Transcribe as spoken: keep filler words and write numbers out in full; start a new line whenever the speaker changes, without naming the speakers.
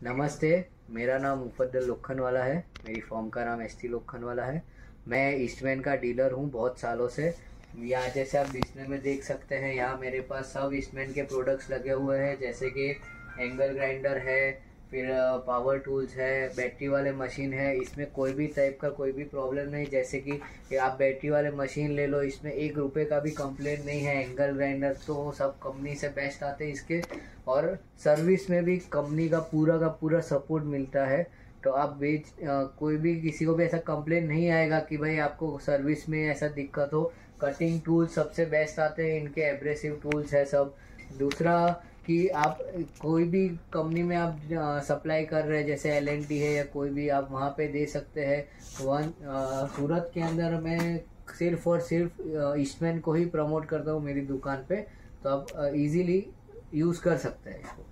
नमस्ते, मेरा नाम मुफद्दल लोखंडवाला है। मेरी फॉर्म का नाम एस टी लोखंडवाला है। मैं ईस्टमैन का डीलर हूँ बहुत सालों से। यहाँ जैसे आप डिस्प्ले में देख सकते हैं, यहाँ मेरे पास सब ईस्टमैन के प्रोडक्ट्स लगे हुए हैं, जैसे कि एंगल ग्राइंडर है, फिर पावर टूल्स है, बैटरी वाले मशीन है। इसमें कोई भी टाइप का कोई भी प्रॉब्लम नहीं, जैसे कि आप बैटरी वाले मशीन ले लो, इसमें एक रुपए का भी कंप्लेंट नहीं है। एंगल ग्राइंडर तो सब कंपनी से बेस्ट आते हैं इसके, और सर्विस में भी कंपनी का पूरा का पूरा सपोर्ट मिलता है। तो आप बेच कोई भी किसी को भी ऐसा कंप्लेंट नहीं आएगा कि भाई आपको सर्विस में ऐसा दिक्कत हो। कटिंग टूल्स सबसे बेस्ट आते हैं इनके, एब्रेसिव टूल्स है सब। दूसरा कि आप कोई भी कंपनी में आप सप्लाई कर रहे हैं, जैसे एल एन टी है या कोई भी, आप वहाँ पे दे सकते हैं। वन सूरत के अंदर मैं सिर्फ और सिर्फ ईस्टमैन को ही प्रमोट करता हूँ मेरी दुकान पे, तो आप इजीली यूज़ कर सकते हैं इसको।